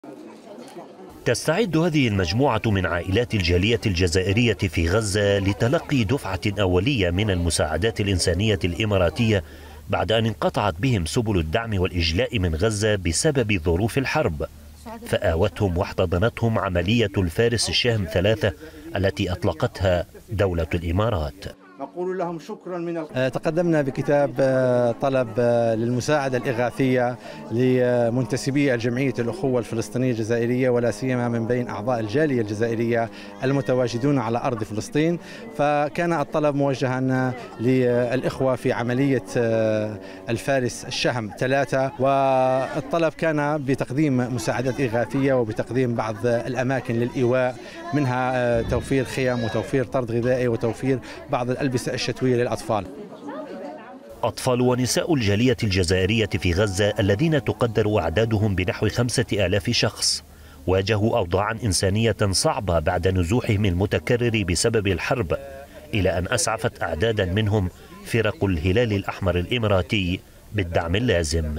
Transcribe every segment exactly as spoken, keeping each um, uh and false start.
تستعد هذه المجموعة من عائلات الجالية الجزائرية في غزة لتلقي دفعة أولية من المساعدات الإنسانية الإماراتية بعد أن انقطعت بهم سبل الدعم والإجلاء من غزة بسبب ظروف الحرب، فآوتهم واحتضنتهم عملية الفارس الشاهم ثلاثة التي أطلقتها دولة الإمارات. نقول لهم شكرا من تقدمنا بكتاب طلب للمساعدة الإغاثية لمنتسبي الجمعية الأخوة الفلسطينية الجزائرية، ولا سيما من بين أعضاء الجالية الجزائرية المتواجدون على أرض فلسطين. فكان الطلب موجها للإخوة في عملية الفارس الشهم ثلاثة، والطلب كان بتقديم مساعدات إغاثية وبتقديم بعض الأماكن للإيواء، منها توفير خيم وتوفير طرد غذائي وتوفير بعض الألبسة الشتوية للأطفال. أطفال ونساء الجالية الجزائرية في غزة الذين تقدر أعدادهم بنحو خمسة آلاف شخص واجهوا أوضاعا إنسانية صعبة بعد نزوحهم المتكرر بسبب الحرب، إلى أن أسعفت أعدادا منهم فرق الهلال الأحمر الإماراتي بالدعم اللازم.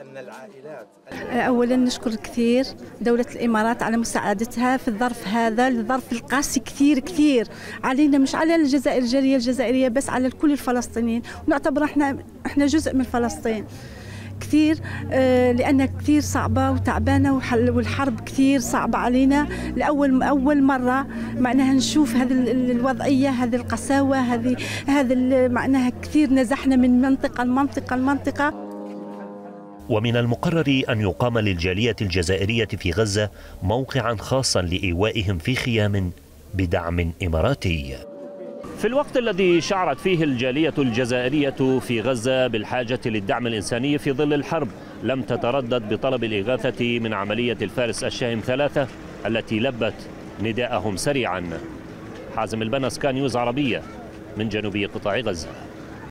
أولا نشكر كثير دولة الإمارات على مساعدتها في الظرف هذا، الظرف القاسي كثير كثير علينا، مش على الجزائر الجالية الجزائرية بس، على كل الفلسطينيين، ونعتبر احنا احنا جزء من فلسطين كثير، لأنها كثير صعبة وتعبانة، والحرب كثير صعبة علينا. لأول أول مرة معناها نشوف هذه الوضعية، هذه القساوة، هذه هذا معناها كثير نزحنا من منطقة لمنطقة لمنطقة. ومن المقرر أن يقام للجالية الجزائرية في غزة موقعا خاصا لإيوائهم في خيام بدعم إماراتي. في الوقت الذي شعرت فيه الجالية الجزائرية في غزة بالحاجة للدعم الإنساني في ظل الحرب، لم تتردد بطلب الإغاثة من عملية الفارس الشاهم ثلاثة التي لبت نداءهم سريعا. حازم البنا، سكاي نيوز عربية من جنوبي قطاع غزة.